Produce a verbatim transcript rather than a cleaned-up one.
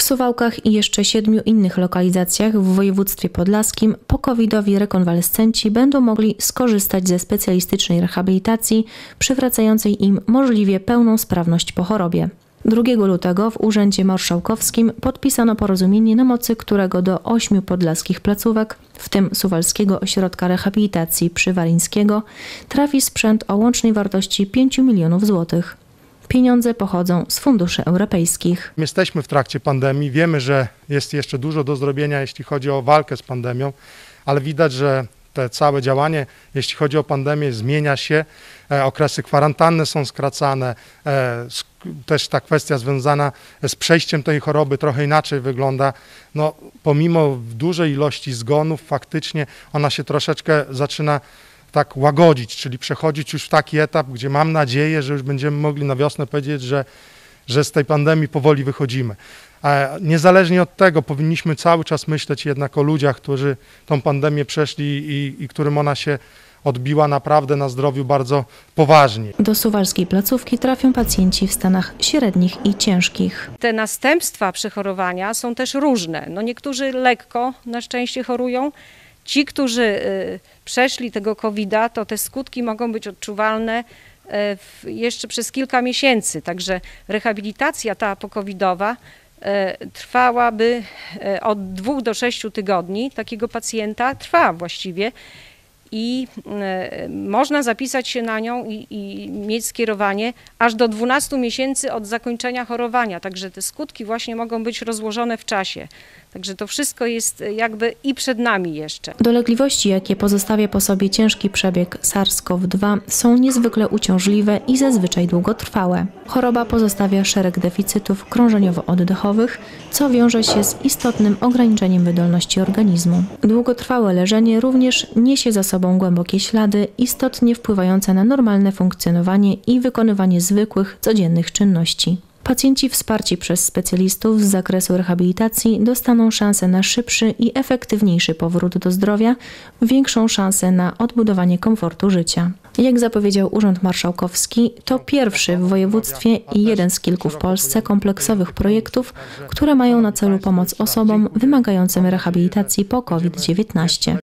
Suwałkach i jeszcze siedmiu innych lokalizacjach w województwie podlaskim po-covidowi rekonwalescenci będą mogli skorzystać ze specjalistycznej rehabilitacji przywracającej im możliwie pełną sprawność po chorobie. drugiego lutego w Urzędzie Marszałkowskim podpisano porozumienie, na mocy którego do ośmiu podlaskich placówek, w tym Suwalskiego Ośrodka Rehabilitacji Przywalińskiego, trafi sprzęt o łącznej wartości pięciu milionów złotych. Pieniądze pochodzą z funduszy europejskich. Jesteśmy w trakcie pandemii, wiemy, że jest jeszcze dużo do zrobienia, jeśli chodzi o walkę z pandemią, ale widać, że te całe działanie, jeśli chodzi o pandemię, zmienia się. E, okresy kwarantanny są skracane. E, też ta kwestia związana z przejściem tej choroby trochę inaczej wygląda. No, pomimo dużej ilości zgonów, faktycznie ona się troszeczkę zaczyna tak łagodzić, czyli przechodzić już w taki etap, gdzie mam nadzieję, że już będziemy mogli na wiosnę powiedzieć, że, że z tej pandemii powoli wychodzimy. A niezależnie od tego powinniśmy cały czas myśleć jednak o ludziach, którzy tą pandemię przeszli i, i którym ona się odbiła naprawdę na zdrowiu bardzo poważnie. Do suwalskiej placówki trafią pacjenci w stanach średnich i ciężkich. Te następstwa przechorowania są też różne. No niektórzy lekko na szczęście chorują. Ci, którzy y, przeszli tego kowida, to te skutki mogą być odczuwalne y, w, jeszcze przez kilka miesięcy. Także rehabilitacja ta pokowidowa y, trwałaby y, od dwóch do sześciu tygodni. Takiego pacjenta trwa właściwie i y, można zapisać się na nią i, i mieć skierowanie aż do dwunastu miesięcy od zakończenia chorowania. Także te skutki właśnie mogą być rozłożone w czasie. Także to wszystko jest jakby i przed nami jeszcze. Dolegliwości, jakie pozostawia po sobie ciężki przebieg SARS-CoV dwa, są niezwykle uciążliwe i zazwyczaj długotrwałe. Choroba pozostawia szereg deficytów krążeniowo-oddechowych, co wiąże się z istotnym ograniczeniem wydolności organizmu. Długotrwałe leżenie również niesie za sobą głębokie ślady, istotnie wpływające na normalne funkcjonowanie i wykonywanie zwykłych, codziennych czynności. Pacjenci wsparci przez specjalistów z zakresu rehabilitacji dostaną szansę na szybszy i efektywniejszy powrót do zdrowia, większą szansę na odbudowanie komfortu życia. Jak zapowiedział Urząd Marszałkowski, to pierwszy w województwie i jeden z kilku w Polsce kompleksowych projektów, które mają na celu pomoc osobom wymagającym rehabilitacji po COVID dziewiętnaście.